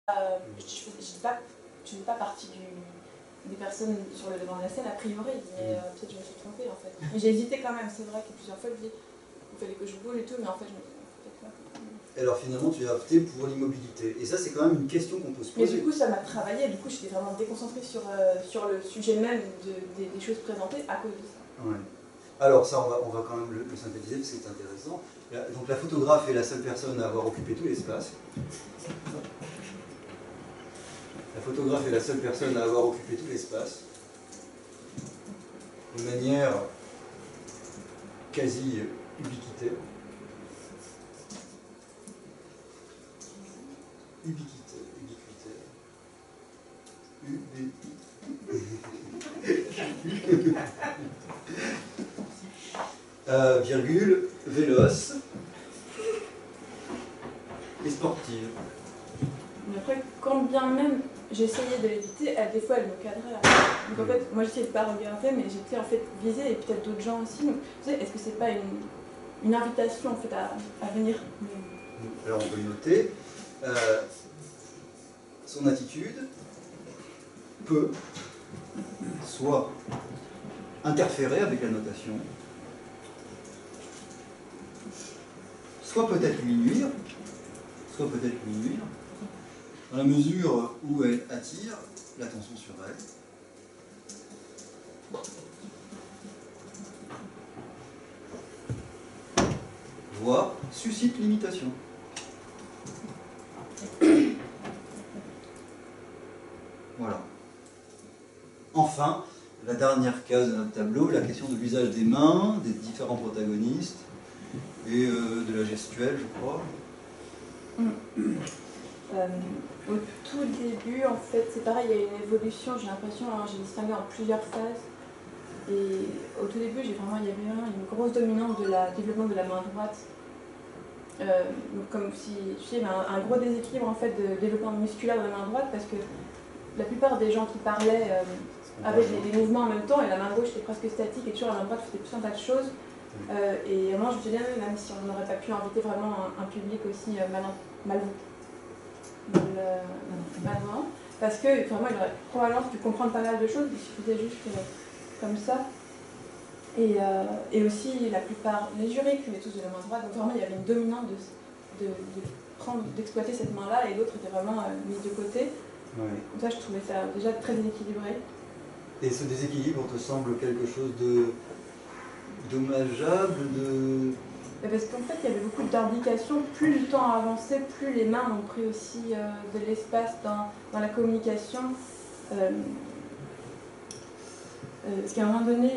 je ne fais pas partie des personnes sur le devant de la scène, a priori, mais peut-être je me suis trompée en fait. Mais j'ai hésité quand même, c'est vrai que plusieurs fois je me dis, il fallait que je bouge et tout, mais en fait je me dis, peut-être pas. Et alors finalement tu as opté pour l'immobilité. Et ça c'est quand même une question qu'on peut se poser. Mais du coup ça m'a travaillé, du coup j'étais vraiment déconcentrée sur le sujet même des choses présentées à cause de ça. Ouais. Alors ça on va quand même le synthétiser parce que c'est intéressant. Donc la photographe est la seule personne à avoir occupé tout l'espace. La photographe est la seule personne à avoir occupé tout l'espace de manière quasi ubiquitaire. Virgule, véloce et sportive. Mais après, quand bien même j'essayais de l'éviter, des fois elle me cadrait. Donc en fait, moi j'essayais de ne pas regarder, mais j'étais en fait visée, et peut-être d'autres gens aussi. Donc, tu sais, est-ce que c'est pas une invitation en fait à venir? Alors on peut le noter. Son attitude peut soit interférer avec la notation, soit peut-être lui nuire, dans la mesure où elle attire l'attention sur elle. Voire suscite l'imitation. Voilà. Enfin, la dernière case de notre tableau, la question de l'usage des mains, des différents protagonistes, et de la gestuelle, je crois. Au tout début, en fait, c'est pareil, il y a une évolution, j'ai l'impression, hein, j'ai distingué en plusieurs phases. Et au tout début, il y avait vraiment une grosse dominance de la développement de la main droite. Donc comme si, tu sais, un gros déséquilibre en fait de développement musculaire de la main droite, parce que la plupart des gens qui parlaient avaient des mouvements en même temps, et la main gauche était presque statique, et toujours la main droite faisait tout un tas de choses. Et moi je me suis dit, même si on n'aurait pas pu inviter vraiment un public aussi malvoyant, parce que vraiment il aurait probablement pu comprendre pas mal de choses, il suffisait juste comme ça. Et aussi la plupart, les jurys fumaient tous de la main droite, donc vraiment il y avait une dominante d'exploiter cette main-là, et l'autre était vraiment mise de côté. Ouais. Donc ça je trouvais ça déjà très déséquilibré. Et ce déséquilibre te semble quelque chose de dommageable, Parce qu'en fait, il y avait beaucoup d'indications. Plus le temps avançait, plus les mains ont pris aussi de l'espace dans la communication. Parce qu'à un moment donné,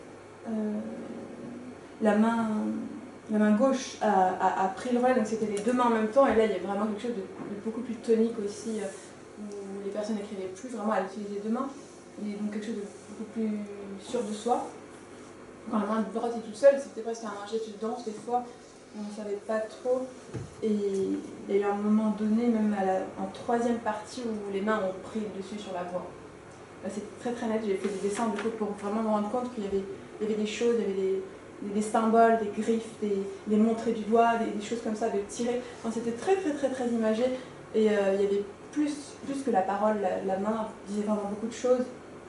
la main gauche a pris le relais, donc c'était les deux mains en même temps. Et là, il y a vraiment quelque chose de beaucoup plus tonique aussi, où les personnes n'écrivaient plus vraiment à utiliser les deux mains. Et donc quelque chose de beaucoup plus sûr de soi. Quand la main droite est toute seule, c'était presque un geste de danse des fois, on ne savait pas trop. Et il y a eu un moment donné, même en troisième partie, où les mains ont pris le dessus sur la voix. Là, c'est très très net, j'ai fait des dessins de pour vraiment me rendre compte qu'il y avait des choses, il y avait des symboles, des griffes, des montrées du doigt, des choses comme ça, de tirer. Enfin, c'était très très très très imagé, et il y avait plus que la parole, la main disait vraiment beaucoup de choses.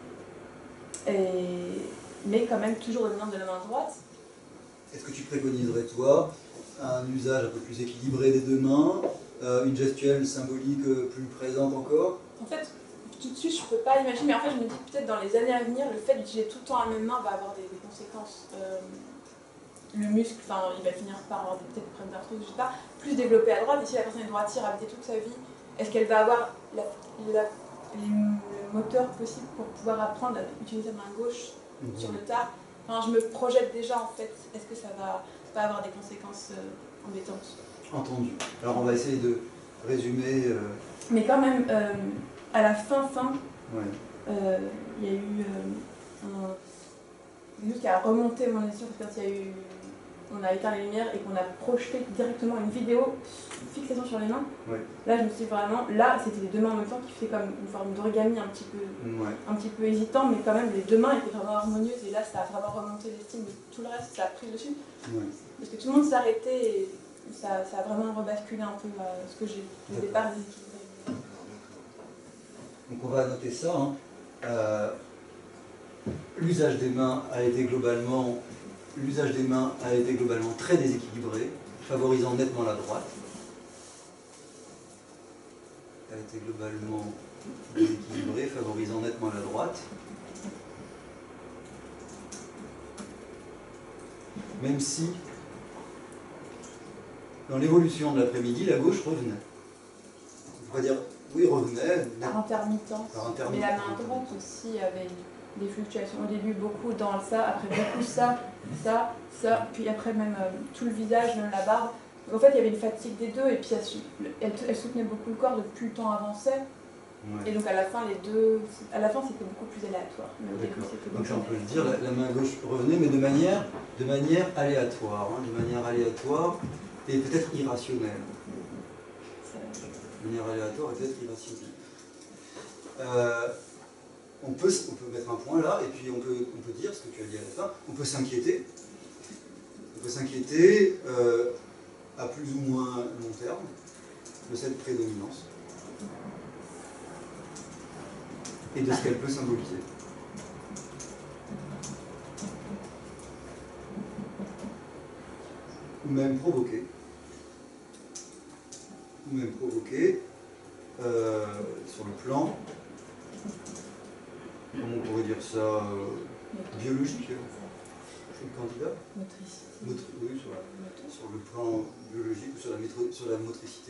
Mais quand même toujours dominante de la main droite. Est-ce que tu préconiserais, toi, un usage un peu plus équilibré des deux mains, une gestuelle symbolique plus présente encore? En fait, tout de suite, je ne peux pas imaginer, mais en fait, je me dis peut-être dans les années à venir, le fait d'utiliser tout le temps la même main va avoir des conséquences. Le muscle, il va finir par avoir peut-être des problèmes d'arthrose, je ne sais pas, plus développé à droite, et si la personne est droitière, habitée toute sa vie, est-ce qu'elle va avoir le moteur possible pour pouvoir apprendre à utiliser la main gauche sur le tard? Je me projette déjà en fait, est-ce que ça va pas avoir des conséquences embêtantes? Entendu. Alors on va essayer de résumer. Mais quand même, à la fin, ouais. Il y a eu quelque chose qui a remonté mon édition, parce que quand on a éteint les lumières et qu'on a projeté directement une vidéo fixation sur les mains. Ouais. Là, je me suis vraiment... Là, c'était les deux mains en même temps qui fait comme une forme d'origami un petit peu hésitant, mais quand même, les deux mains étaient vraiment harmonieuses. Et là, ça a vraiment remonté l'estime de tout le reste, ça a pris dessus. Ouais. Parce que tout le monde s'arrêtait et ça a vraiment rebasculé un peu ce que j'ai au départ déséquilibré. Donc on va noter ça. Hein. L'usage des mains a été globalement très déséquilibré, favorisant nettement la droite. A été globalement déséquilibré, favorisant nettement la droite. Même si, dans l'évolution de l'après-midi, la gauche revenait. On va dire, oui, revenait. Par intermittence. Mais la main droite aussi avait des fluctuations. Au début, beaucoup dans ça, après beaucoup ça, puis après même tout le visage, même la barbe. Donc, en fait, il y avait une fatigue des deux, et puis elle soutenait beaucoup le corps depuis le temps avançait. Ouais. Et donc à la fin, c'était beaucoup plus aléatoire. Donc ça, on peut le dire, la main gauche revenait, mais de manière aléatoire. Hein, de manière aléatoire et peut-être irrationnelle. De manière aléatoire et peut-être irrationnelle. On peut mettre un point là, et puis on peut dire ce que tu as dit à la fin. On peut s'inquiéter. À plus ou moins long terme de cette prédominance et de ce qu'elle peut symboliser. Ou même provoquer. Sur le plan, comment on pourrait dire ça, biologique, chez le candidat. Oui, sur le plan biologique ou sur la motricité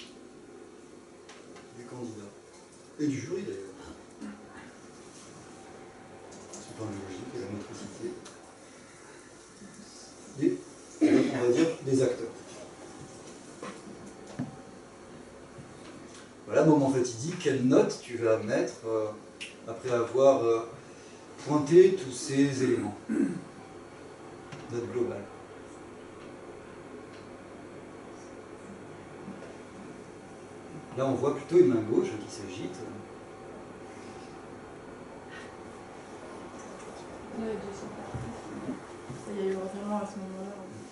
du candidat. Et du jury d'ailleurs. Sur le plan biologique et la motricité. On va dire des acteurs. Voilà, moment fatidique, quelle note tu vas mettre après avoir pointé tous ces éléments? Note globale. Là, on voit plutôt une main gauche qui s'agite. Il y a eu vraiment à ce moment-là.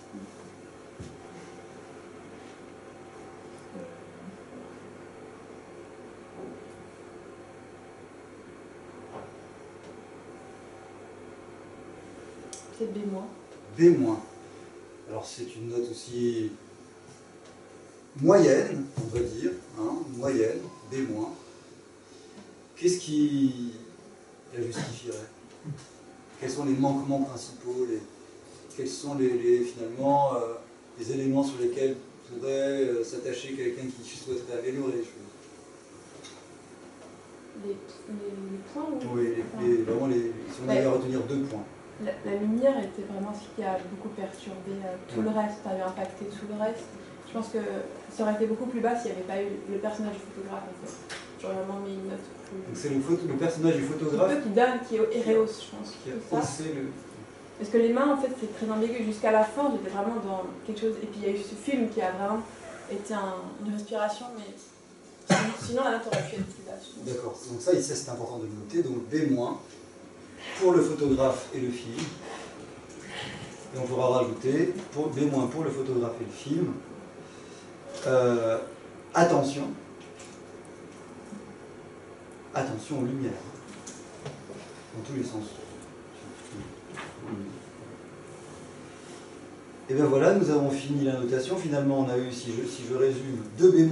C'est B-. B-. Alors c'est une note aussi moyenne, on va dire, hein, moyenne, B-. Qu'est-ce qui la justifierait? Quels sont les manquements principaux? Quels sont finalement les éléments sur lesquels pourrait s'attacher quelqu'un qui souhaiterait améliorer les choses? Les points ou... Oui, vraiment si on avait à retenir 2 points. La lumière était vraiment ce qui a beaucoup perturbé tout le reste, avait impacté tout le reste. Je pense que ça aurait été beaucoup plus bas s'il n'y avait pas eu le personnage du photographe. En fait. J'aurais vraiment mis une note plus... Donc c'est le personnage du photographe qui rehausse, je pense. Qui a haussé le... Parce que les mains, en fait, c'est très ambigu. Jusqu'à la fin, j'étais vraiment dans quelque chose... Et puis il y a eu ce film qui a vraiment été une respiration, mais... Sinon, la note aurait pu être plus basse. D'accord. Donc ça, c'est important de le noter. Donc B- pour le photographe et le film. Et on pourra rajouter B- pour le photographe et le film. Attention aux lumières. Dans tous les sens. Et bien voilà, nous avons fini la notation. Finalement, on a eu, si je résume, 2 B-,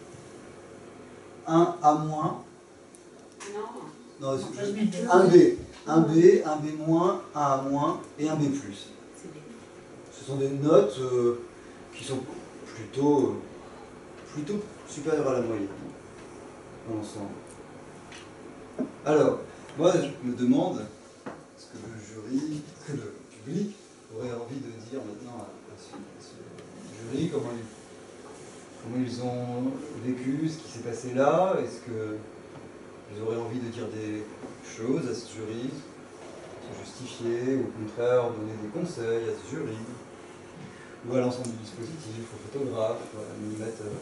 1 A-. Non, un B, un B, un B-, un A- et un B+. Ce sont des notes qui sont plutôt supérieures à la moyenne dans l'ensemble. Alors, moi je me demande ce que le jury, que le public aurait envie de dire maintenant à ce jury, comment ils ont vécu ce qui s'est passé là. Est-ce qu'ils auraient envie de dire des choses à ce jury, se justifier, ou au contraire donner des conseils à ce jury, ou à l'ensemble du dispositif, aux photographes, à l'animateur.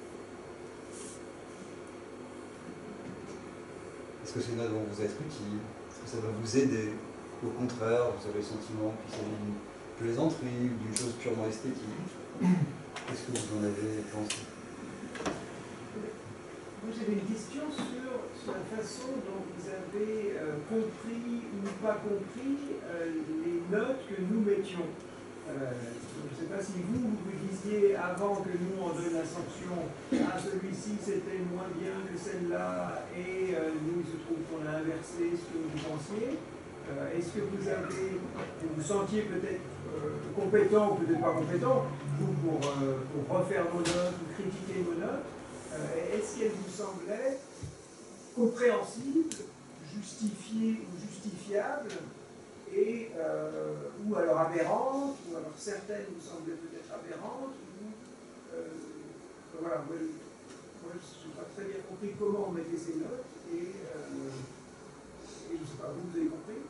Est-ce que ces notes vont vous être utiles? Est-ce que ça va vous aider? Au contraire, vous avez le sentiment qu'il s'agit d'une plaisanterie ou d'une chose purement esthétique? Qu'est-ce que vous en avez pensé? Moi, j'ai j'avais une question sur la façon dont vous avez compris ou pas compris les notes que nous mettions. Je ne sais pas si vous disiez avant que nous on donne la sanction à celui-ci c'était moins bien que celle-là et nous il se trouve qu'on a inversé ce que vous pensiez. Est-ce que vous vous sentiez peut-être compétent ou peut-être pas compétent vous pour refaire nos notes ou critiquer nos notes? Est-ce qu'elle vous semblait compréhensible, justifiée ou justifiable, et, ou alors aberrante, ou alors certaines vous semblaient peut-être aberrantes, ou voilà, moi je n'ai pas très bien compris comment on mettait ces notes, et je ne sais pas, vous avez compris?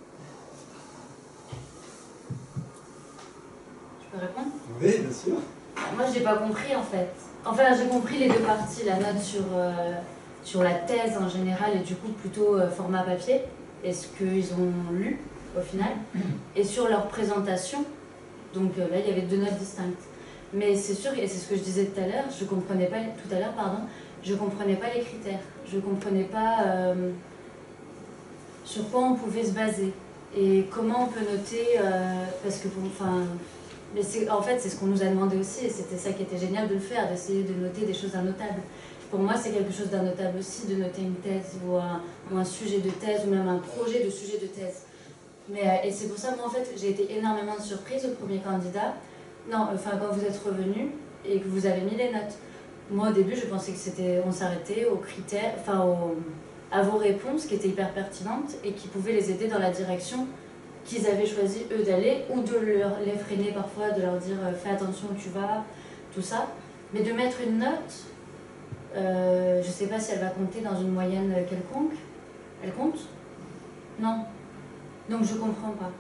Je peux répondre? Oui, bien sûr. Moi, je n'ai pas compris en fait. Enfin, j'ai compris les deux parties, la note sur la thèse en général et du coup plutôt format papier, et ce qu'ils ont lu au final, et sur leur présentation. Donc là, il y avait deux notes distinctes. Mais c'est sûr, et c'est ce que je disais tout à l'heure, je comprenais pas les critères. Je comprenais pas sur quoi on pouvait se baser et comment on peut noter, parce que mais en fait, c'est ce qu'on nous a demandé aussi, et c'était ça qui était génial de le faire, d'essayer de noter des choses annotables. Pour moi, c'est quelque chose d'annotable aussi, de noter une thèse, ou un sujet de thèse, ou même un projet de sujet de thèse. Et c'est pour ça, moi, en fait, j'ai été énormément surprise au premier candidat. Non, enfin, quand vous êtes revenu, et que vous avez mis les notes. Moi, au début, je pensais que on s'arrêtait aux critères, à vos réponses, qui étaient hyper pertinentes, et qui pouvaient les aider dans la direction qu'ils avaient choisi eux d'aller, ou de les freiner parfois, de leur dire fais attention où tu vas, tout ça. Mais de mettre une note, je ne sais pas si elle va compter dans une moyenne quelconque. Elle compte? Non. Donc je ne comprends pas.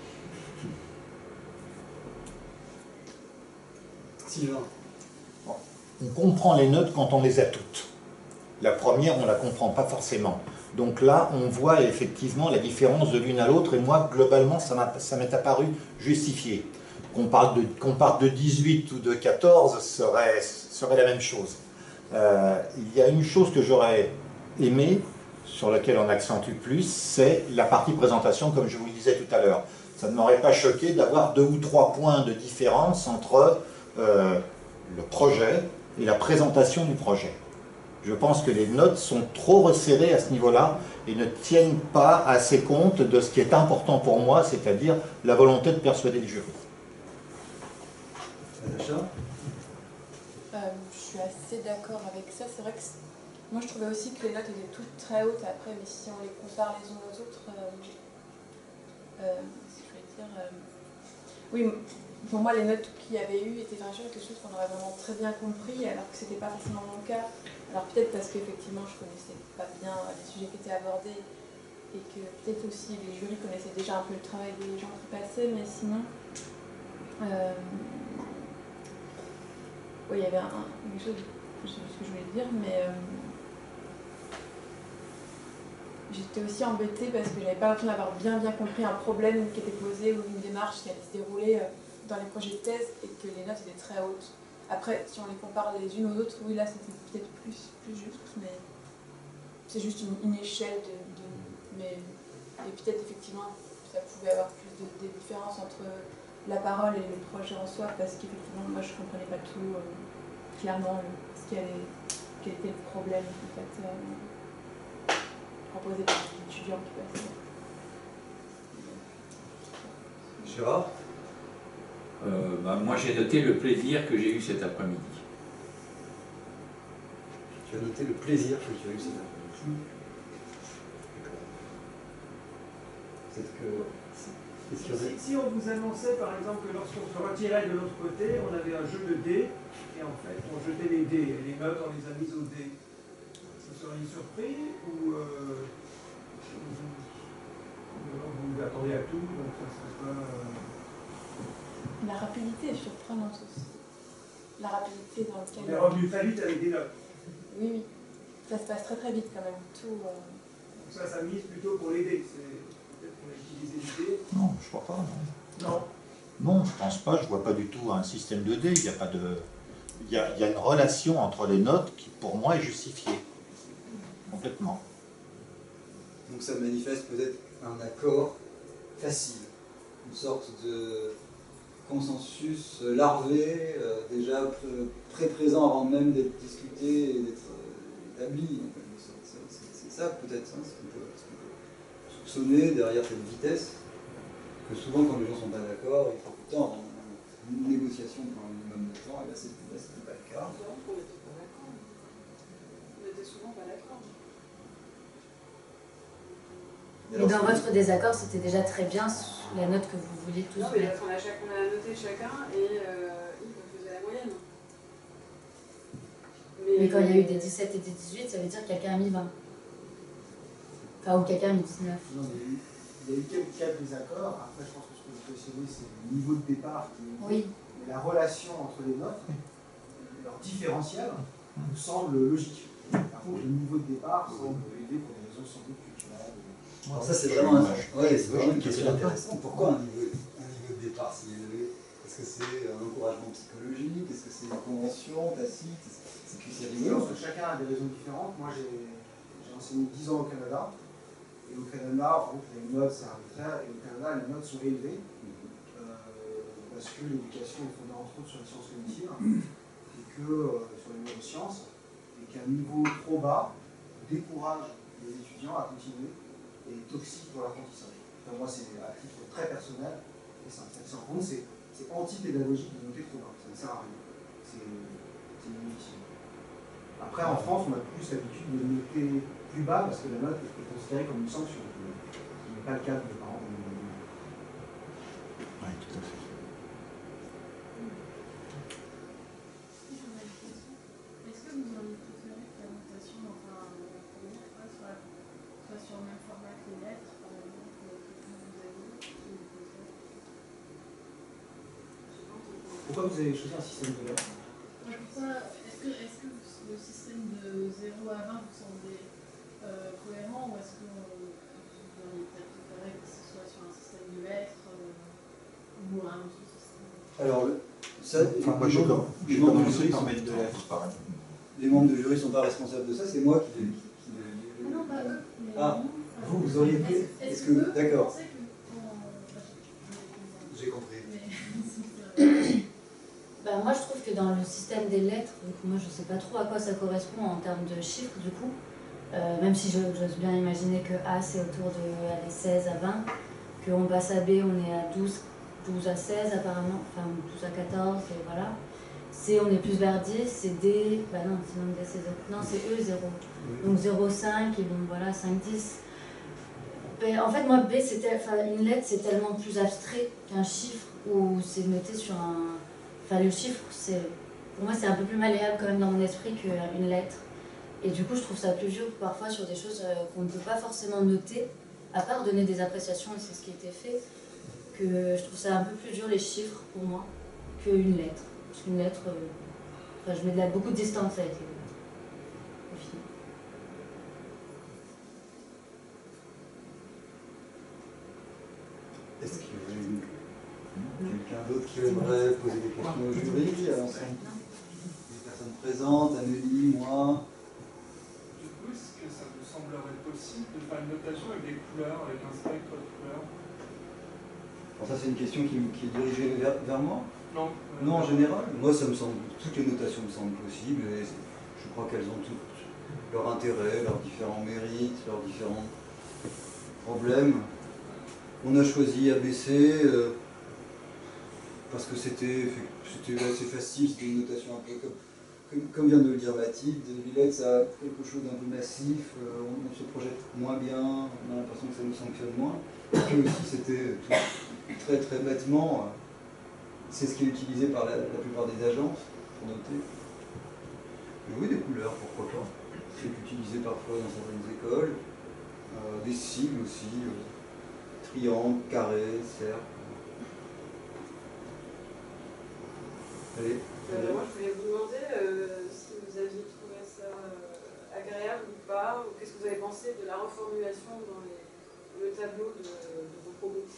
Sylvain. On comprend les notes quand on les a toutes. La première, on ne la comprend pas forcément. Donc là, on voit effectivement la différence de l'une à l'autre, et moi, globalement, ça m'est apparu justifié. Qu'on parle de 18 ou de 14 serait la même chose. Il y a une chose que j'aurais aimé, sur laquelle on accentue plus, c'est la partie présentation, comme je vous le disais tout à l'heure. Ça ne m'aurait pas choqué d'avoir 2 ou 3 points de différence entre le projet et la présentation du projet. Je pense que les notes sont trop resserrées à ce niveau-là et ne tiennent pas assez compte de ce qui est important pour moi, c'est-à-dire la volonté de persuader le jury. Natacha ? Je suis assez d'accord avec ça. C'est vrai que moi je trouvais aussi que les notes étaient toutes très hautes après, mais si on les compare les unes aux autres, oui, pour moi les notes qu'il y avait eu étaient vraiment quelque chose qu'on aurait vraiment très bien compris, alors que c'était pas forcément mon cas. Alors peut-être parce qu'effectivement je connaissais pas bien les sujets qui étaient abordés et que peut-être aussi les jurys connaissaient déjà un peu le travail des gens qui passaient, mais sinon oui, il y avait quelque chose, je sais plus ce que je voulais dire, mais j'étais aussi embêtée parce que j'avais pas l'impression d'avoir bien compris un problème qui était posé ou une démarche qui allait se dérouler dans les projets de thèse et que les notes étaient très hautes. Après, si on les compare les unes aux autres, oui, là c'était peut-être plus juste, mais c'est juste une échelle mais et peut-être effectivement ça pouvait avoir plus de différences entre la parole et le projet en soi, parce qu'effectivement moi je comprenais pas tout clairement quel était le problème en fait, proposé par les étudiants qui passaient. Gérard ? Moi j'ai noté le plaisir que j'ai eu cet après-midi. Tu as noté le plaisir que tu as eu cet après-midi. Peut-être que... Si on vous annonçait par exemple que lorsqu'on se retirait de l'autre côté, on avait un jeu de dés, et en fait on jetait les dés, et les notes on les a mises aux dés, vous seriez surpris ou vous attendez à tout, donc ça serait pas... La rapidité est surprenante aussi. La rapidité dans laquelle... On est revenu très vite avec des notes. Oui. Ça se passe très très vite quand même. Tout, Donc ça mise plutôt pour l'aider. Peut-être qu'on a utilisé l'idée. Non, je crois pas. Non. Non, je pense pas. Je vois pas du tout un système de dés. Il y a pas de... Il y a une relation entre les notes qui, pour moi, est justifiée. complètement. Donc ça manifeste peut-être un accord facile, une sorte de consensus larvé, déjà très présent avant même d'être discuté et d'être établi. C'est ça peut-être ce qu'on peut soupçonner derrière cette vitesse, que souvent quand les gens sont pas d'accord, il faut tout le temps une négociation pendant un minimum de temps, et là c'était pas le cas. On était souvent pas d'accord. Mais dans votre désaccord, c'était déjà très bien la note que vous vouliez tous mettre. mettre. On a noté chacun et il faisait la moyenne. Mais quand il y a eu des 17 et des 18, ça veut dire que quelqu'un a mis 20. Enfin, ou quelqu'un a mis 19. Non, il y a eu quelques cas de désaccord. Après, je pense que ce que vous questionnez, c'est le niveau de départ. Oui. Mais la relation entre les notes, leur différentiel, nous semble logique. Par contre, le niveau de départ semble élevé pour des raisons sans doute culturelles. Alors ça c'est vraiment, une question intéressante. Pourquoi un niveau de départ si élevé? Est-ce que c'est un encouragement psychologique? Est-ce que c'est une convention tacite? C'est que c'est rigolo. Parce que chacun a des raisons différentes. Moi j'ai enseigné 10 ans au Canada. Et au Canada, les notes c'est arbitraire. Et au Canada, les notes sont élevées. Parce que l'éducation est fondée entre autres sur les sciences cognitives. Et que sur les neurosciences. Et qu'un niveau trop bas décourage les étudiants à continuer. Et toxique pour l'apprentissage. Enfin, moi, c'est à titre très personnel, et ça en compte, c'est anti-pédagogique de noter trop bas, ça ne sert à rien. C'est inutile. Après, en France, on a plus l'habitude de noter plus bas parce que la note est considérée comme une sanction. Ce n'est pas le cas de mes parents. Oui, tout à fait. Est-ce que vous auriez préféré que la notation, enfin, soit sur le même format que les lettres, par exemple, que vous avez Pourquoi vous avez choisi un système de lettres? Est-ce que le système de 0 à 20 vous semblait cohérent, ou est-ce que vous auriez peut-être préféré que ce soit sur un système de lettres ou un autre système? Alors, ça, Moi j'ai commencé par mettre de lettres, pareil. Les membres de jury ne sont pas responsables de ça, c'est moi qui Non, pas eux. Ah, vous auriez fait. Est-ce que d'accord. vous pensez que. J'ai compris. Bah, moi, je trouve que dans le système des lettres, du coup, moi, je ne sais pas trop à quoi ça correspond en termes de chiffres, du coup. Même si j'ose bien imaginer que A, c'est autour de 16 à 20, qu'on passe à B, on est à 12 à 16 apparemment, enfin 12 à 14, et voilà. C, on est plus vers 10, c'est D, bah non, sinon D, c'est 0. Non, c'est E, 0. Donc 0,5, et donc voilà, 5, 10. En fait, moi, B, une lettre, c'est tellement plus abstrait qu'un chiffre où c'est noté sur un. Enfin, le chiffre, pour moi, c'est un peu plus malléable quand même dans mon esprit qu'une lettre. Et du coup, je trouve ça plus dur parfois sur des choses qu'on ne peut pas forcément noter, à part donner des appréciations, et c'est ce qui a été fait, que je trouve ça un peu plus dur les chiffres pour moi qu'une lettre. Parce qu'une lettre, je mets beaucoup de distance avec les lettres, au final. Est-ce qu'il y aurait quelqu'un d'autre qui aimerait poser des questions au jury, à l'ensemble? Des personnes présentes, Amélie, moi. Du coup, est-ce que ça vous semblerait possible de faire une notation avec des couleurs, avec un spectre de couleurs? Alors ça c'est une question qui est dirigée vers moi? Non. Non, en général, moi ça me semble, toutes les notations me semblent possibles et je crois qu'elles ont toutes leur intérêt, leurs différents mérites, leurs différents problèmes. On a choisi ABC parce que c'était assez facile, c'était une notation un peu comme vient de le dire Mathilde. Les lettres ça a quelque chose d'un peu massif, on se projette moins bien, on a l'impression que ça nous sanctionne moins. Et puis aussi c'était très très bêtement. C'est ce qui est utilisé par la plupart des agences pour noter. Mais oui, des couleurs, pourquoi pas. C'est utilisé parfois dans certaines écoles. Des sigles aussi, triangle, carré, cercle. Allez. Moi, je voulais vous demander si vous aviez trouvé ça agréable ou pas, ou qu'est-ce que vous avez pensé de la reformulation dans le tableau de vos propos.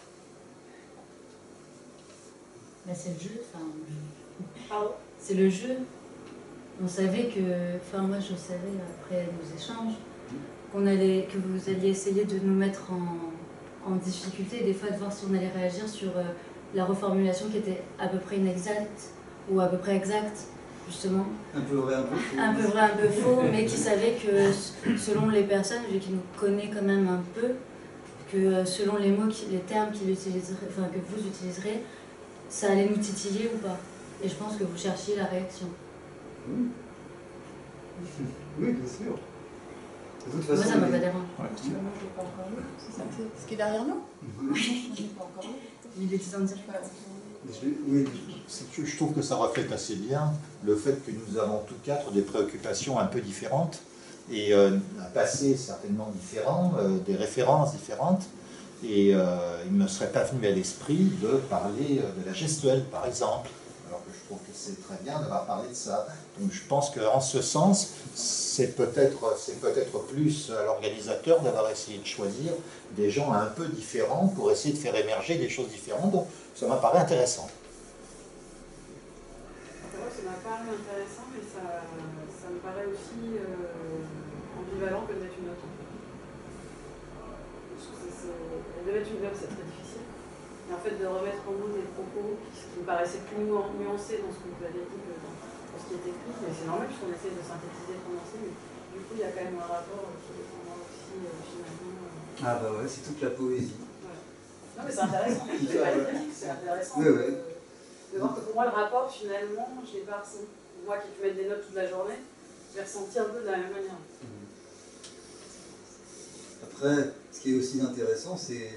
Bah, c'est le jeu, enfin. Pardon? C'est le jeu. On savait que. Enfin, moi, je savais après nos échanges que vous alliez essayer de nous mettre en difficulté, des fois de voir si on allait réagir sur la reformulation qui était à peu près inexacte ou à peu près exacte, justement. Un peu vrai, un peu faux. Un peu vrai, un peu faux, mais qui savait que selon les personnes, vu qu'il nous connaît quand même un peu, que selon les mots, les termes qu'il utiliserait, enfin, que vous utiliserez, ça allait nous titiller ou pas. Et je pense que vous cherchiez la réaction. Oui, oui, bien sûr. De toute façon, moi, ça m'a pas dérangé. Moi, je l'ai pas encore lu. C'est ça, ce qui est derrière nous. Moi, je l'ai pas encore lu. Il était en direct. Oui. Je trouve que ça reflète assez bien le fait que nous avons tous quatre des préoccupations un peu différentes et un passé certainement différent, des références différentes. Et il ne me serait pas venu à l'esprit de parler de la gestuelle, par exemple. Alors que je trouve que c'est très bien d'avoir parlé de ça. Donc je pense qu'en ce sens, c'est peut-être plus à l'organisateur d'avoir essayé de choisir des gens un peu différents pour essayer de faire émerger des choses différentes. Donc ça m'apparaît intéressant. Ça m'a paru intéressant, mais ça me paraît aussi ambivalent que d'être une note. De mettre une note, c'est très difficile. Et en fait, de remettre en mots des propos qui me paraissaient plus nuancés dans ce que vous avez dit que dans ce qui est écrit. Mais c'est normal puisqu'on essaie de synthétiser, de condenser. Mais du coup, il y a quand même un rapport qui est pour moi aussi finalement. Ah bah ouais, c'est toute la poésie. Ouais. Non mais c'est intéressant. C'est pas une critique, c'est intéressant. Oui, oui. De voir que pour moi, le rapport, finalement, je l'ai pas ressenti. Moi qui peux mettre des notes toute la journée, je l'ai ressenti un peu de la même manière. Après, ce qui est aussi intéressant, c'est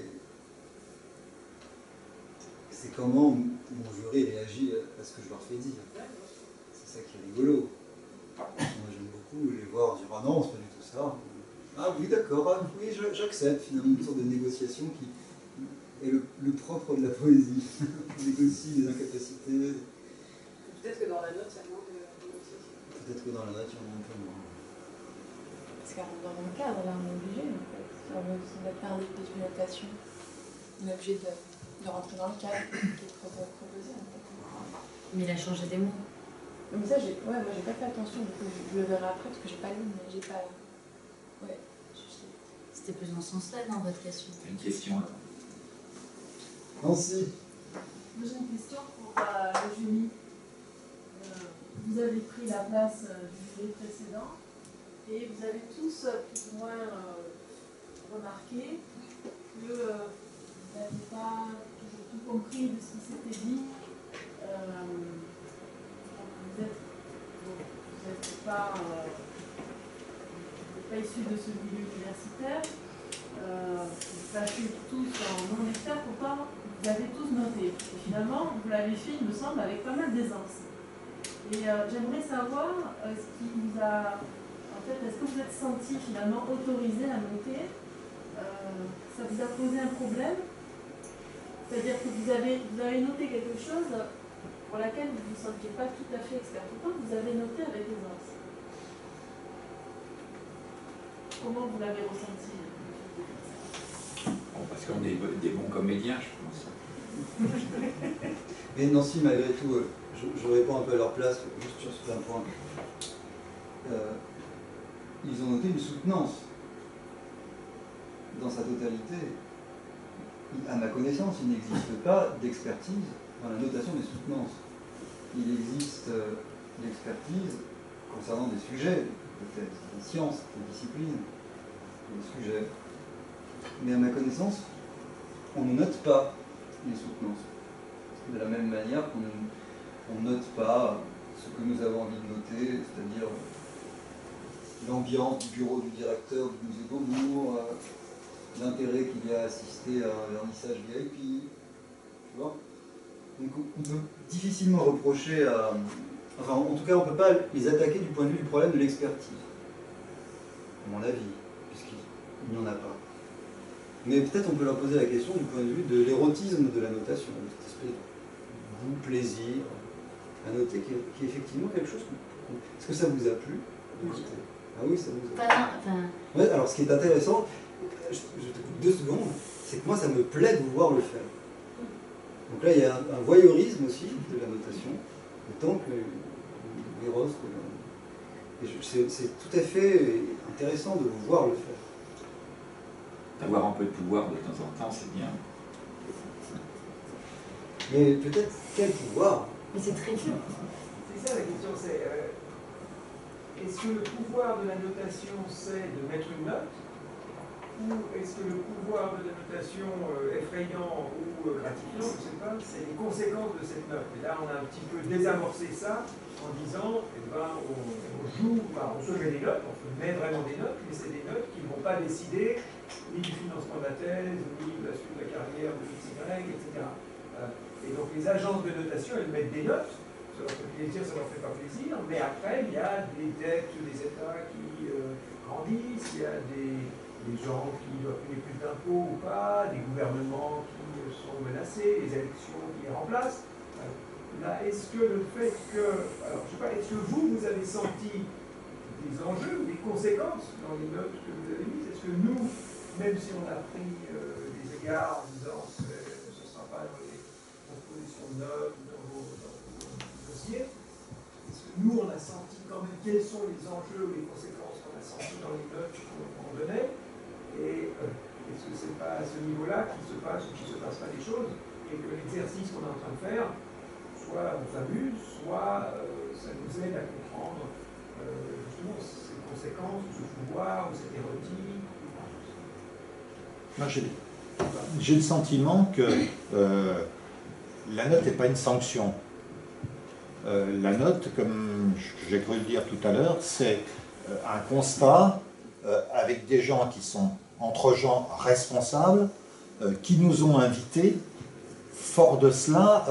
comment mon jury réagit à ce que je leur fais dire. C'est ça qui est rigolo. Moi, j'aime beaucoup les voir dire « Ah non, c'est pas du tout ça. » Ah oui, d'accord, ah, oui, j'accepte finalement une sorte de négociation qui est le propre de la poésie. On négocie les incapacités. Peut-être que dans la note, il y a moins de négociation. Peut-être que dans la note, il y en a un peu moins. Parce qu'à dans le cadre, là, on est obligé, en fait. Si on veut parler d'une notation, on est obligé de rentrer dans le cadre qui est proposé, en fait. Mais il a changé des mots. Mais ça, moi, j'ai pas fait attention, du coup, je le verrai après, parce que j'ai pas lu, mais j'ai pas... Ouais, je sais. C'était plus dans ce sens-là, dans votre question. C'est une question, là. Nancy. J'ai une question pour le jury. Vous avez pris la place du jury précédent et vous avez tous plus ou moins remarqué que vous n'avez pas toujours tout compris de ce qui s'était dit. Vous n'êtes pas issus de ce milieu universitaire. Vous passez tous en non-expert, pourtant vous avez tous noté. Et finalement, vous l'avez fait, il me semble, avec pas mal d'aisance. Et j'aimerais savoir ce qui vous a... En fait, est-ce que vous êtes senti finalement autorisé à noter ça vous a posé un problème? C'est-à-dire que vous avez noté quelque chose pour laquelle vous ne vous sentiez pas tout à fait expert. Pourtant, vous avez noté avec aisance. Comment vous l'avez ressenti? Bon, parce qu'on est des bons comédiens, je pense. Mais Nancy, malgré tout, je réponds un peu à leur place, juste sur certains points. Ils ont noté une soutenance dans sa totalité. À ma connaissance, il n'existe pas d'expertise dans la notation des soutenances. Il existe l'expertise concernant des sujets, peut-être des sciences, des disciplines, des sujets. Mais à ma connaissance, on ne note pas les soutenances. De la même manière qu'on ne note pas ce que nous avons envie de noter, c'est-à-dire l'ambiance du bureau du directeur du musée Beaubourg, l'intérêt qu'il y a à assister à un vernissage VIP, tu vois. Donc on peut difficilement reprocher à... Enfin, en tout cas, on ne peut pas les attaquer du point de vue du problème de l'expertise, à mon avis, puisqu'il n'y en a pas. Mais peut-être on peut leur poser la question du point de vue de l'érotisme de la notation, cette espèce de goût, plaisir à noter, qui est effectivement quelque chose... Est-ce que ça vous a plu? Ah oui, ça vous a plu. Ouais, alors ce qui est intéressant, je te coupe 2 secondes, c'est que moi ça me plaît de vous voir le faire. Donc là il y a un voyeurisme aussi de la notation, autant que l'éros C'est tout à fait intéressant de vous voir le faire. D'avoir un peu de pouvoir de temps en temps, c'est bien. Mais peut-être quel pouvoir? Mais c'est très dur. C'est ça la question, c'est est-ce que le pouvoir de la notation, c'est de mettre une note? Ou est-ce que le pouvoir de la notation effrayant ou gratifiant, je ne sais pas, c'est les conséquences de cette note? Et là, on a un petit peu désamorcé ça en disant, eh ben, on joue, on se met des notes, on se met vraiment des notes, mais c'est des notes qui ne vont pas décider ni du financement de la thèse, ni de la suite de la carrière de XY, etc. Et donc les agences de notation, elles mettent des notes, ça leur fait plaisir, ça leur fait pas plaisir, mais après, il y a des dettes des États qui grandissent, il y a des gens qui doivent payer plus d'impôts ou pas, des gouvernements qui sont menacés, les élections qui les remplacent. Là, est-ce que le fait que, alors je sais pas, est-ce que vous avez senti des enjeux ou des conséquences dans les notes que vous avez mises? Est-ce que nous, même si on a pris des égards en disant que ce ne sera pas dans les propositions de notes, dans vos dossiers, est-ce que nous, on a senti quand même quels sont les enjeux ou les conséquences qu'on a sentis dans les notes qu'on donnait? Et est-ce que c'est pas à ce niveau-là qu'il se passe ou qu'il ne se passe pas des choses, et que l'exercice qu'on est en train de faire, soit on s'amuse, soit ça nous aide à comprendre justement ces conséquences, ou ce pouvoir, ou cette érotique? Moi, j'ai le sentiment que la note n'est pas une sanction. La note, comme j'ai cru le dire tout à l'heure, c'est un constat avec des gens qui sont entre gens responsables, qui nous ont invités. Fort de cela,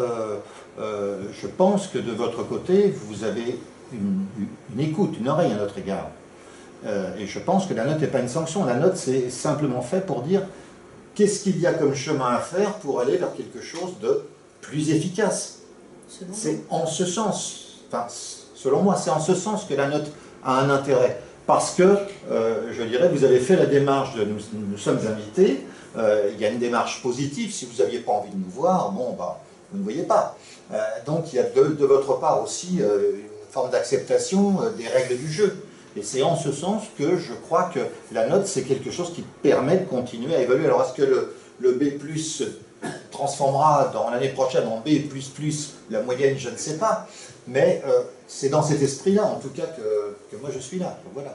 je pense que de votre côté, vous avez une écoute, une oreille à notre égard. Et je pense que la note n'est pas une sanction. La note, c'est simplement fait pour dire qu'est-ce qu'il y a comme chemin à faire pour aller vers quelque chose de plus efficace. C'est en ce sens, enfin, selon moi, c'est en ce sens que la note a un intérêt. Parce que, je dirais, vous avez fait la démarche de nous sommes invités, il y a une démarche positive. Si vous n'aviez pas envie de nous voir, bon, bah, vous ne voyez pas. Donc il y a de votre part aussi une forme d'acceptation des règles du jeu. Et c'est en ce sens que je crois que la note, c'est quelque chose qui permet de continuer à évoluer. Alors est-ce que le B+, se transformera dans l'année prochaine en B++, la moyenne, je ne sais pas. Mais c'est dans cet esprit-là, en tout cas, que moi je suis là. Donc, voilà.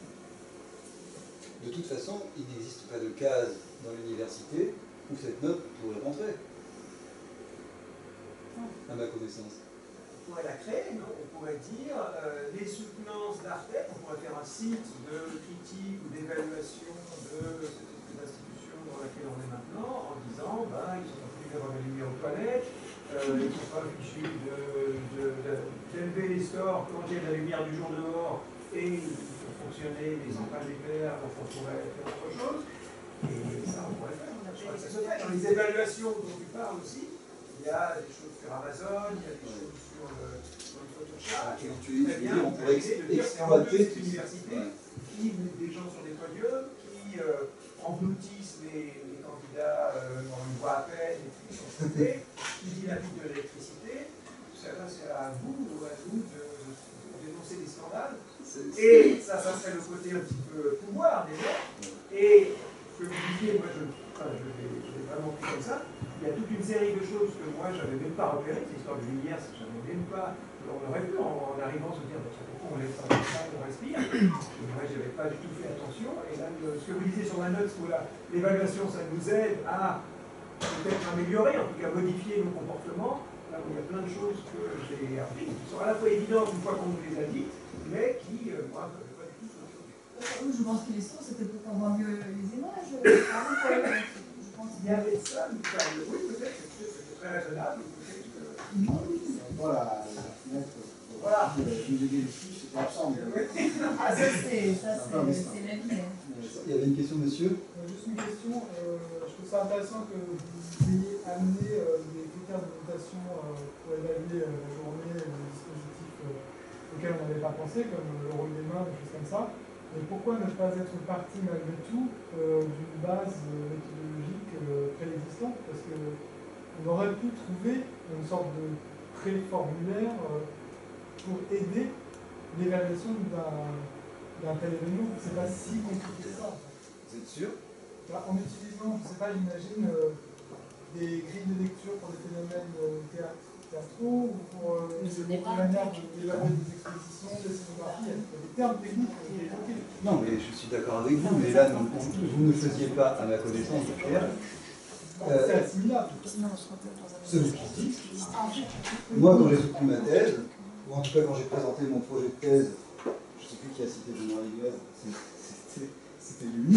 De toute façon, il n'existe pas de case dans l'université où cette note pourrait rentrer, à ma connaissance. On pourrait la créer, non? On pourrait dire les soutenances d'Artec, on pourrait faire un site de critique ou d'évaluation de cette institution dans laquelle on est maintenant, en disant ben, ils sont en train d'avoir la lumière aux toilettes, ils ne sont pas fichus d'élever les scores quand il y a de la lumière du jour dehors, et ils font fonctionner les centrales nucléaires, donc on pourrait faire autre chose. Et ça, on pourrait faire. Je crois que ça se fait. Dans les évaluations dont tu parles aussi, il y a des choses sur Amazon, il y a des choses sur le Photoshop, et on pourrait exploiter cette université qui met des gens sur des podiums, qui engloutissent les candidats dans une voie à peine, et puis qui dynamitent de l'électricité. C'est à vous ou à nous de dénoncer des scandales. Et ça serait le côté un petit peu pouvoir déjà. Et ce que vous disiez, moi je l'ai vraiment pris comme ça. Il y a toute une série de choses que moi je n'avais même pas repérées. Cette histoire de lumière, je n'avais même pas. On aurait pu en arrivant se dire pourquoi on laisse ça comme ça, on respire. Et moi je n'avais pas du tout fait attention. Et là, ce que vous disiez sur la note, l'évaluation, ça nous aide à peut-être améliorer, en tout cas modifier nos comportements. Là où il y a plein de choses que j'ai appris, qui sont à la fois évidentes une fois qu'on nous les a dites, mais qui, moi, ne peuvent pas du tout se Je pense qu'il est sourd, c'était pour qu'on voit mieux les images. Il y avait ça, oui, peut-être, c'était très raisonnable, peut-être que... Voilà, la fenêtre, voilà. Nous aider le plus, c'est absent. Ah, ça c'est la vie. Il y avait une question, monsieur? Juste une question, je trouve ça intéressant que vous ayez amené des critères de notation pour évaluer la journée, les dispositifs auxquels on n'avait pas pensé, comme le rôle des mains, des choses comme ça. Mais pourquoi ne pas être parti malgré tout d'une base méthodologique préexistante? Parce qu'on aurait pu trouver une sorte de pré-formulaire pour aider l'évaluation d'un tel événement. C'est pas si compliqué que ça. Vous êtes sûr? En utilisant, je sais pas, j'imagine, des grilles de lecture pour des phénomènes théâtraux ou pour des manières d'évaluer des expositions, des scénographies, il y a des termes techniques qui sont évoqués. Non, mais je suis d'accord avec vous, mais là, vous ne faisiez pas, à ma connaissance, de faire. C'est assimilable. Ce que je dis. Moi, quand j'ai soutenu ma thèse, ou en tout cas quand j'ai présenté mon projet de thèse, je ne sais plus qui a cité Benoît Riguez, c'était lui,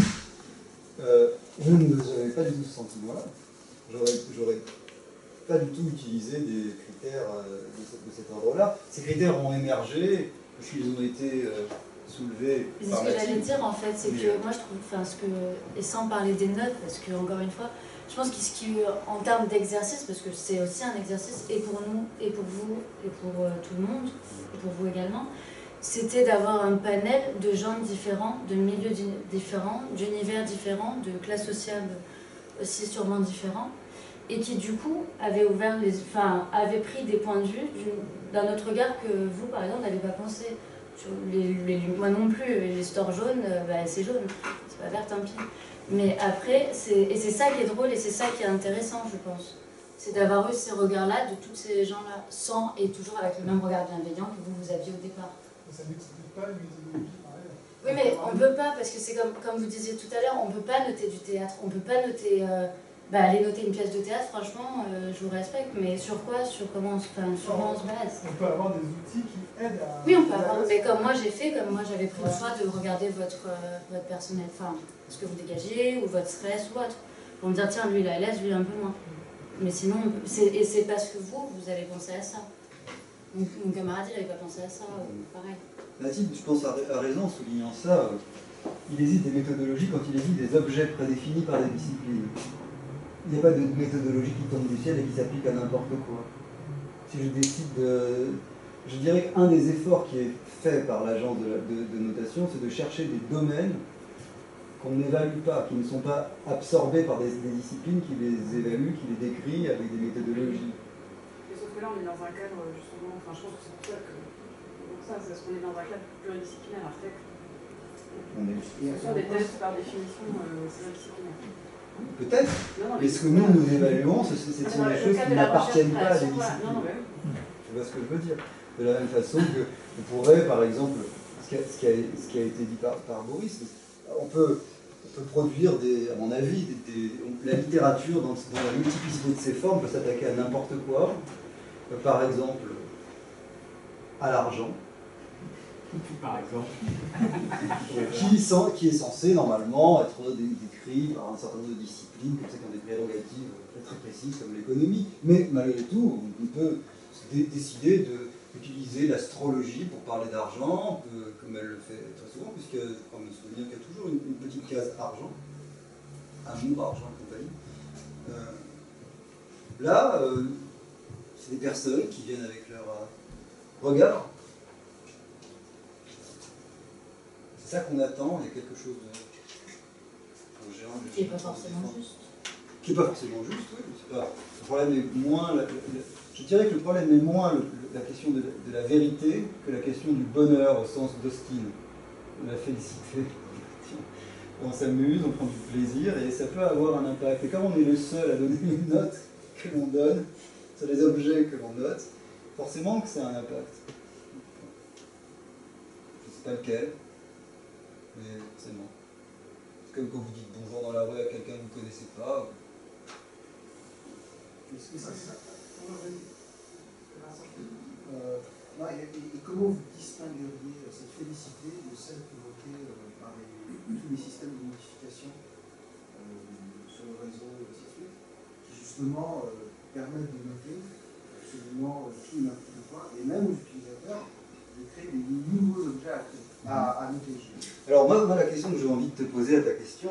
je n'avais pas du tout ce sentiment-là. J'aurais pas du tout utilisé des critères de cet ordre-là. Ces critères ont émergé parce qu'ils ont été soulevés c'est par ce la que j'allais team. dire en fait, c'est que moi je trouve, enfin ce que, et sans parler des notes, parce que encore une fois, je pense que ce qui, en termes d'exercice, parce que c'est aussi un exercice, et pour nous, et pour vous, et pour tout le monde, et pour vous également, c'était d'avoir un panel de gens différents, de milieux différents, d'univers différents, de classes sociales aussi sûrement différents, et qui du coup avaient ouvert avaient pris des points de vue d'un autre regard que vous par exemple n'avez pas pensé. Sur moi non plus, les stores jaunes, c'est jaune, c'est pas vert, tant pis. Mais après, c'est ça qui est drôle et c'est ça qui est intéressant, je pense. C'est d'avoir eu ces regards-là de tous ces gens-là, sans et toujours avec le même regard bienveillant que vous aviez au départ. Ça n'explique pas une méthodologie pareille. Oui, mais on ne peut pas, parce que c'est comme vous disiez tout à l'heure, on ne peut pas noter du théâtre, on ne peut pas noter... aller noter une pièce de théâtre, franchement, je vous respecte, mais sur quoi? Sur comment on se base? On peut avoir des outils qui aident à... Oui, on peut avoir, mais comme moi j'ai fait, comme moi j'avais pris le choix de regarder votre personnel, enfin, ce que vous dégagez, ou votre stress, ou autre, pour me dire, tiens, lui il a l'aise, lui un peu moins. Mais sinon, et c'est parce que vous avez pensé à ça. Mon camarade, il n'avait pas pensé à ça, pareil. Mathilde, je pense, a raison en soulignant ça. Il hésite des méthodologies quand il hésite des objets prédéfinis par des disciplines. Il n'y a pas de méthodologie qui tombe du ciel et qui s'applique à n'importe quoi. Si je décide de... Je dirais qu'un des efforts qui est fait par l'agence de notation, c'est de chercher des domaines qu'on n'évalue pas, qui ne sont pas absorbés par des disciplines qui les évaluent, qui les décrivent avec des méthodologies. Et sauf que là, on est dans un cadre, justement, enfin, je pense que c'est pour ça que... c'est parce qu'on est dans un cadre pluridisciplinaire, en fait. Ce sont des tests par définition pluridisciplinaires. Peut-être, mais ce que nous évaluons, ce sont des choses qui n'appartiennent pas à des disciplines. Tu vois ce que je veux dire? De la même façon que on pourrait, par exemple, ce qui a été dit par Boris, on peut produire, à mon avis, la littérature dans la multiplicité de ses formes peut s'attaquer à n'importe quoi. Par exemple, à l'argent. Par exemple. qui est censé normalement être décrit par un certain nombre de disciplines, comme ça, qui ont des prérogatives très précises, comme l'économie. Mais malgré tout, on peut décider d'utiliser l'astrologie pour parler d'argent, comme elle le fait très souvent, puisque je crois me souvenir qu'il y a toujours une petite case argent, amour, argent et compagnie. Là, c'est des personnes qui viennent avec leur regard. C'est ça qu'on attend, il y a quelque chose de... Qui n'est pas forcément juste. Qui n'est pas forcément juste, oui. Le problème est moins... Je dirais que le problème est moins la question de la vérité que la question du bonheur au sens d'Austin, de la félicité. On s'amuse, on prend du plaisir et ça peut avoir un impact. Et comme on est le seul à donner une note que l'on donne sur les objets que l'on note, forcément que ça a un impact. Je ne sais pas lequel. Mais forcément. C'est comme quand vous dites bonjour dans la rue à quelqu'un que vous ne connaissez pas. Est-ce que c'est ça? Et comment vous distingueriez cette félicité de celle évoquée par tous les systèmes d'identification sur le réseau et ainsi de suite, qui justement permettent de noter absolument tout et n'importe quoi, et même aux utilisateurs de créer des nouveaux objets à noter? Alors moi, la question que j'ai envie de te poser à ta question,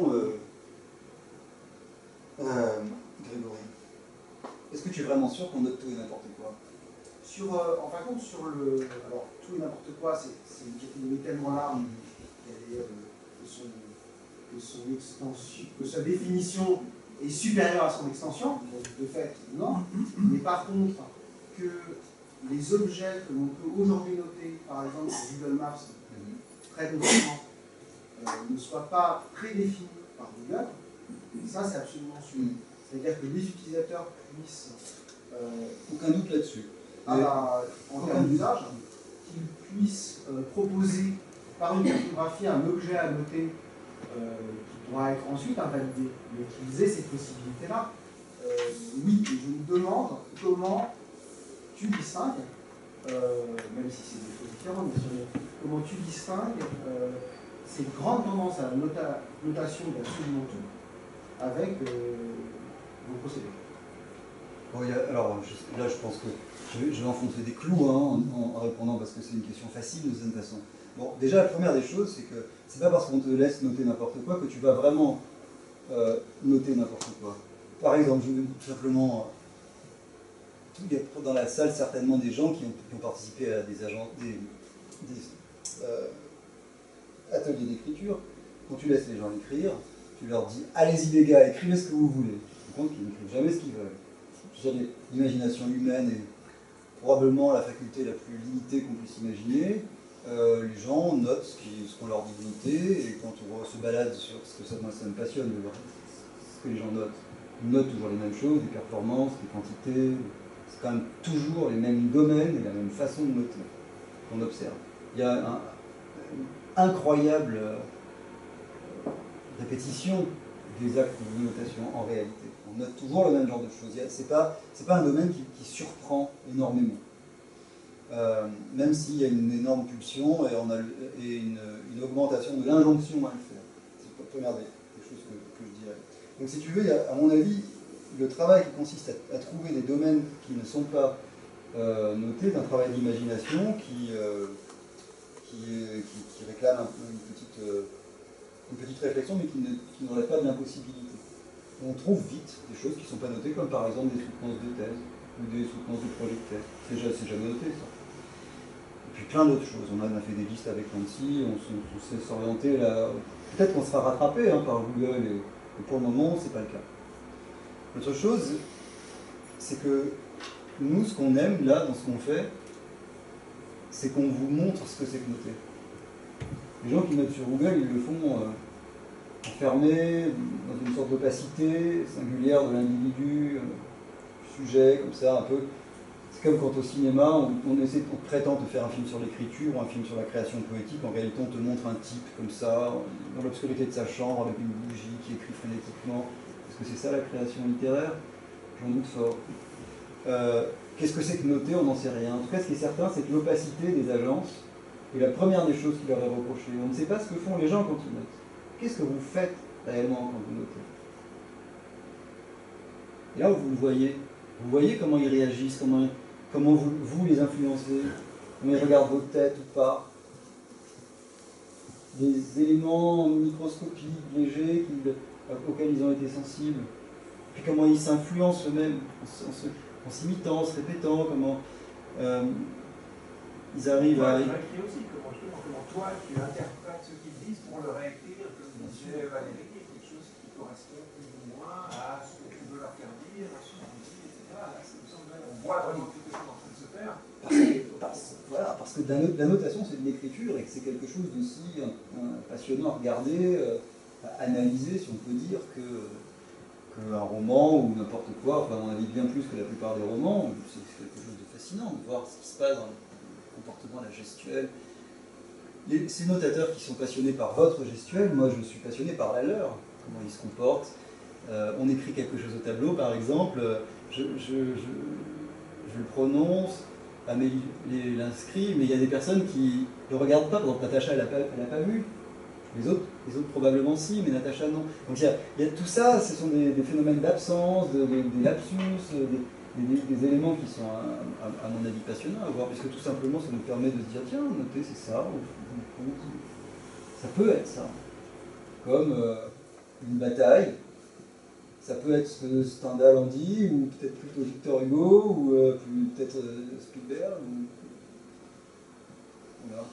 Grégory, est-ce que tu es vraiment sûr qu'on note tout et n'importe quoi? En fin de compte, sur le... Alors, tout et n'importe quoi, c'est une catégorie tellement large que sa définition est supérieure à son extension, donc de fait, non. Mais par contre, que les objets que l'on peut aujourd'hui noter, par exemple sur Google Maps, très concrètement, ne soient pas prédéfinis par Google, ça c'est absolument sûr. C'est-à-dire que les utilisateurs puissent, aucun doute là-dessus, en termes d'usage, qu'ils puissent proposer par une cartographie un objet à noter qui pourra être ensuite invalidé, mais qu'ils aient cette possibilité-là. Oui, je me demande comment tu distingues, même si c'est des choses différentes, mais comment tu distingues cette grande tendance à la notation d'absolument tout avec vos procédés. Bon, alors là, je pense que je vais enfoncer des clous en répondant parce que c'est une question facile de cette façon. Bon, déjà, la première des choses, c'est que c'est pas parce qu'on te laisse noter n'importe quoi que tu vas vraiment noter n'importe quoi. Par exemple, je vais tout simplement... il y a dans la salle certainement des gens qui ont participé à des ateliers d'écriture. Quand tu laisses les gens écrire, tu leur dis « Allez-y les gars, écrivez ce que vous voulez ». Tu te rends compte qu'ils n'écrivent jamais ce qu'ils veulent. L'imagination humaine est probablement la faculté la plus limitée qu'on puisse imaginer. Les gens notent ce qu'on leur dit de noter, et quand on se balade sur ce que ça me passionne de voir ce que les gens notent. Ils notent toujours les mêmes choses, des performances, des quantités. C'est quand même toujours les mêmes domaines et la même façon de noter qu'on observe. Il y a une incroyable répétition des actes de notation en réalité. On note toujours le même genre de choses. C'est pas un domaine qui surprend énormément. Même s'il y a une énorme pulsion et une augmentation de l'injonction à le faire. C'est la première des choses que je dirais. Donc si tu veux, il y a, à mon avis, le travail qui consiste à trouver des domaines qui ne sont pas notés, d'un travail d'imagination qui réclame un peu une petite réflexion, mais qui ne relève pas de l'impossibilité. On trouve vite des choses qui ne sont pas notées, comme par exemple des soutenances de thèse ou des soutenances de projet de thèse. C'est jamais noté, ça. Et puis plein d'autres choses. On a fait des listes avec Nancy, on sait s'orienter là. Peut-être qu'on sera rattrapé par Google, et pour le moment, c'est pas le cas. Autre chose, c'est que nous, ce qu'on aime là, dans ce qu'on fait, c'est qu'on vous montre ce que c'est que noter. Les gens qui notent sur Google, ils le font enfermés dans une sorte d'opacité singulière de l'individu, du sujet, comme ça, un peu. C'est comme quand au cinéma, on prétend te faire un film sur l'écriture ou un film sur la création poétique. En réalité, on te montre un type comme ça, dans l'obscurité de sa chambre, avec une bougie qui écrit frénétiquement. Est-ce que c'est ça la création littéraire? J'en doute fort. Qu'est-ce que c'est que noter? On n'en sait rien. En tout cas, ce qui est certain, c'est que l'opacité des agences est la première des choses qui leur est reprochée. On ne sait pas ce que font les gens quand ils notent. Qu'est-ce que vous faites réellement quand vous notez? Et là où vous voyez comment ils réagissent, comment vous les influencez, comment ils regardent votre tête ou pas. Des éléments microscopiques, légers, auxquels ils ont été sensibles. Puis comment ils s'influencent eux-mêmes en s'imitant, en se répétant, comment ils arrivent à... Tu écris aussi, comment toi tu interprètes ce qu'ils disent pour le réécrire, comme disait Valérie, quelque chose qui correspond plus ou moins à ce que tu veux leur faire dire, à ce qu'on dit, etc. Là, ça me semble, on voit vraiment quelque chose en train de se faire. Parce que la notation, c'est de l'écriture et que c'est quelque chose d'aussi passionnant à regarder, à analyser, si on peut dire, qu'un roman ou n'importe quoi, enfin, on avis bien plus que la plupart des romans. C'est quelque chose de fascinant de voir ce qui se passe dans le comportement, la gestuelle. Ces notateurs qui sont passionnés par votre gestuelle, moi je suis passionné par la leur, comment ils se comportent. On écrit quelque chose au tableau, par exemple, je le prononce, Amélie l'inscrit, mais il y a des personnes qui ne le regardent pas. Par exemple, Natacha, elle n'a pas vu. Les autres probablement si, mais Natacha non. Donc il y a tout ça, ce sont des phénomènes d'absence, des lapsus, des éléments qui sont, à mon avis, passionnants à voir, puisque tout simplement ça nous permet de se dire, tiens, noter c'est ça, ça peut être ça. Comme une bataille, ça peut être ce que Stendhal en dit, ou peut-être plutôt Victor Hugo, ou peut-être Spielberg. Voilà.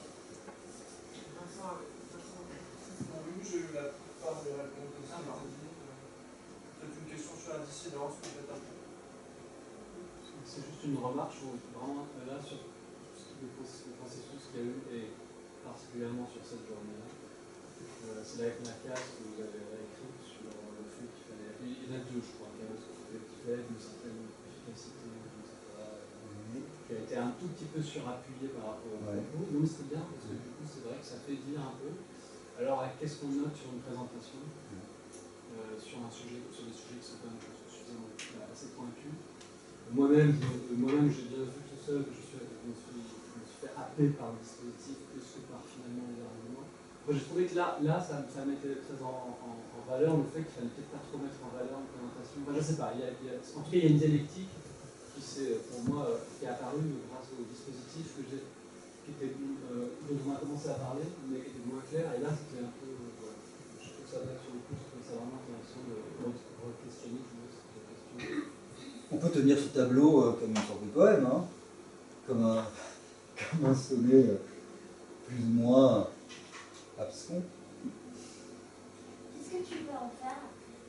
J'ai eu la plupart des réponses de ce que tu as dit. Peut-être une question sur la dissidence, peut-être un peu. c'est juste une remarque, je trouve vraiment là sur le processus qu'il y a eu, et particulièrement sur cette journée-là. C'est la case que vous avez réécrite sur le fait qu'il fallait. Il y en a deux, je crois, qui fait une certaine efficacité, etc., qui a été un tout petit peu surappuyé par rapport au propos. Donc c'est bien, parce que du coup, c'est vrai que ça fait dire un peu. Alors, qu'est-ce qu'on note sur une présentation sur des sujets qui sont quand même suffisamment assez pointus. Moi-même, j'ai bien vu tout seul que je me suis fait happer par le dispositif plus que par finalement les arguments. Moi, j'ai trouvé que là ça mettait très en valeur le fait qu'il fallait peut-être pas trop mettre en valeur une présentation. Enfin, je sais pas, en tout cas, il y a une dialectique qui pour moi, qui est apparue grâce au dispositif dont on a commencé à parler, mais qui était moins clair. Et là, c'était un peu. Je trouve ça là sur le coup, je trouve ça vraiment intéressant de re-questionner cette question. On peut tenir ce tableau comme une sorte de poème, hein, comme un sonnet plus ou moins abscon. Qu'est-ce que tu peux en faire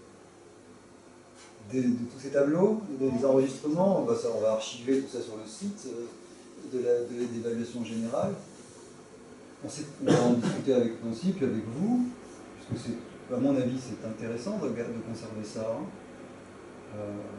de tous ces tableaux, des enregistrements, on va archiver tout ça sur le site de l'évaluation générale. On va en discuter avec Nancy, puis avec vous, puisque à mon avis c'est intéressant de conserver ça. Hein.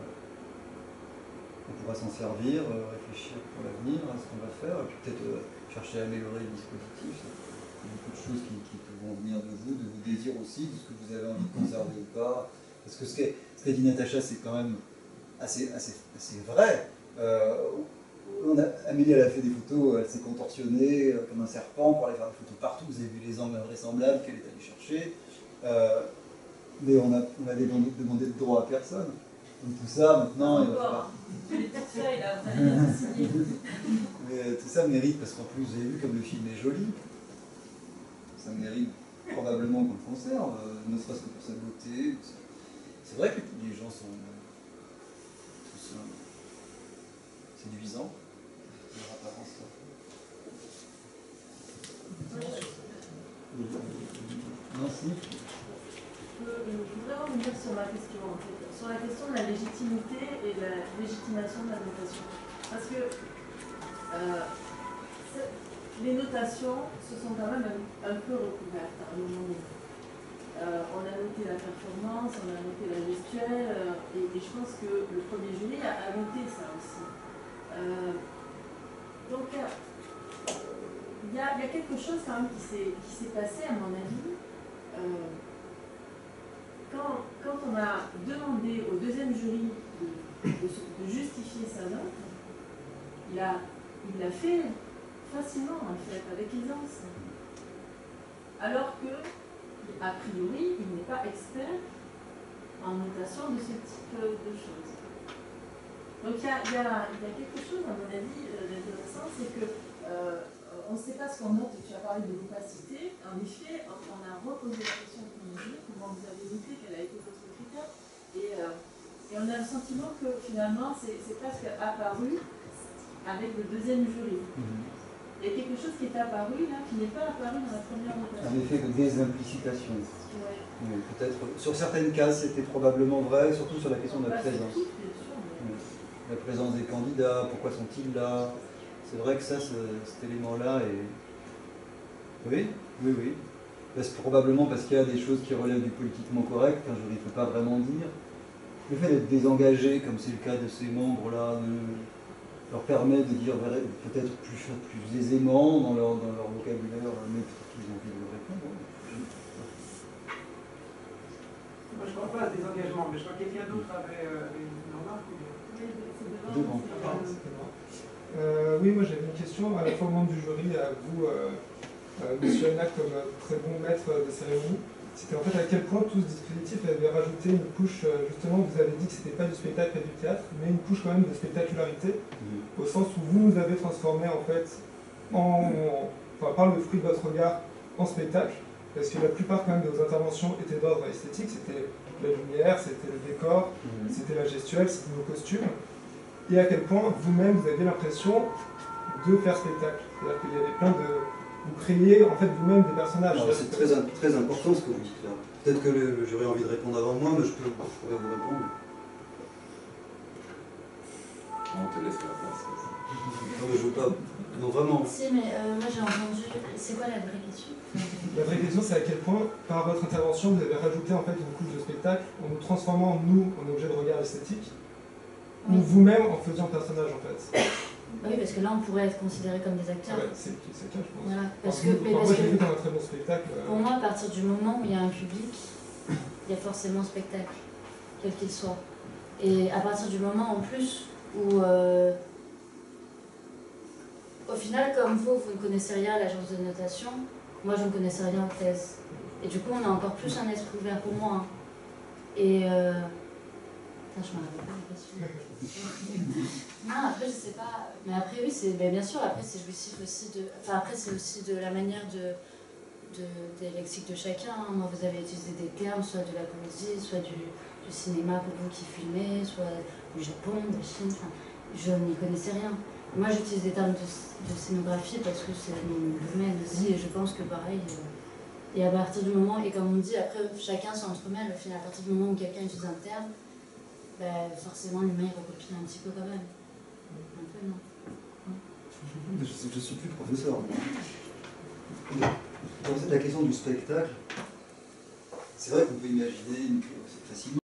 On pourra s'en servir, réfléchir pour l'avenir à ce qu'on va faire, et puis peut-être chercher à améliorer le dispositif. Il y a beaucoup de choses qui vont venir de vos désirs aussi, de ce que vous avez envie de conserver ou pas. Parce que ce qu'a dit Natacha, c'est quand même assez vrai. Amélie, elle a fait des photos, elle s'est contorsionnée comme un serpent pour aller faire des photos partout. Vous avez vu les angles invraisemblables qu'elle est allée chercher. Mais on a demandé de droit à personne. Donc tout ça, maintenant, il va falloir... Mais tout ça mérite, parce qu'en plus, vous avez vu comme le film est joli. Ça mérite probablement qu'on le conserve, ne serait-ce que pour sa beauté. C'est vrai que les gens sont tous séduisants, leur apparence. Merci. Je voudrais revenir sur ma question, en fait, sur la question de la légitimité et la légitimation de la notation. Parce que les notations se sont quand même un peu recouvertes à un moment donné. On a noté la performance, on a noté la gestuelle, et je pense que le premier jury a noté ça aussi. Donc il y a quelque chose quand même qui s'est passé, à mon avis. Quand on a demandé au deuxième jury de justifier sa note, il l'a fait facilement, en fait, avec aisance. Alors que, a priori, il n'est pas expert en notation de ce type de choses. Donc il y a quelque chose, à mon avis, d'intéressant, c'est que on ne sait pas ce qu'on note. Tu as parlé de l'opacité. En effet, on a reposé la question au premier jury, comment vous avez noté, quel a été votre critère, et on a le sentiment que finalement c'est presque apparu avec le deuxième jury. Il y a quelque chose qui est apparu là, qui n'est pas apparu dans la première notation. Un effet de désimplicitation. Ouais. Oui, peut-être. Sur certaines cases, c'était probablement vrai, surtout sur la question de la présence. Tout, bien sûr, mais... La présence des candidats, pourquoi sont-ils là? C'est vrai que ça, cet élément-là est... Oui. C'est probablement parce qu'il y a des choses qui relèvent du politiquement correct, qu'un jury ne peut pas vraiment dire. Le fait d'être désengagé, comme c'est le cas de ces membres-là, leur permet de dire peut-être plus aisément dans leur vocabulaire, mais qu'ils ont envie de répondre. Moi, je ne crois pas à des engagements, mais je crois que quelqu'un d'autre avait une remarque. Oui, moi j'avais une question à la fois au membre du jury, à vous, Monsieur Anna, comme très bon maître de cérémonie. C'était en fait à quel point tout ce dispositif avait rajouté une couche, justement, vous avez dit que c'était pas du spectacle et du théâtre, mais une couche quand même de spectacularité, au sens où vous nous avez transformé en fait, par le fruit de votre regard, en spectacle, parce que la plupart quand même de vos interventions étaient d'ordre esthétique, c'était la lumière, c'était le décor, c'était la gestuelle, c'était vos costumes, et à quel point vous-même vous aviez l'impression de faire spectacle. C'est-à-dire qu'il y avait plein de... Vous créez en fait vous-même des personnages. C'est très important ce que vous dites là. Peut-être que le jury a envie de répondre avant moi, mais je pourrais vous répondre. On te laisse la place. Non, mais je veux pas. Non, vraiment. Si, mais moi j'ai entendu. C'est quoi la vraie question? La vraie question, c'est à quel point, par votre intervention, vous avez rajouté en fait une couche de spectacle en nous transformant, nous, en objet de regard esthétique, ou vous-même en faisant personnage en fait. Oui, parce que là on pourrait être considérés comme des acteurs. Ouais, c'est le cas, je pense. Voilà, parce moi, que j'ai vu comme un très bon spectacle. Pour moi, à partir du moment où il y a un public, il y a forcément spectacle, quel qu'il soit. Et à partir du moment en plus où, au final, comme vous ne connaissez rien à l'agence de notation, moi je ne connaissais rien en thèse. Et du coup, on a encore plus un esprit ouvert pour moi. Hein. Et je me rappelle pas la question. Non, après, je sais pas. Mais après, oui, c'est bien sûr, après, c'est jouissif aussi de. Enfin, après, c'est aussi de la manière des lexiques de chacun. Hein. Moi, vous avez utilisé des termes, soit de la comédie, soit du cinéma pour vous qui filmez, soit du Japon, de la Chine. Enfin, je n'y connaissais rien. Moi, j'utilise des termes de scénographie parce que c'est mon domaine aussi, et je pense que pareil. Et à partir du moment, et comme on dit, après, chacun s'entremêle. Au final, à partir du moment où quelqu'un utilise un terme, ben, forcément, l'humain, il recopie un petit peu quand même. Un peu, non? Je suis plus professeur. Pour la question du spectacle, c'est vrai qu'on peut imaginer facilement.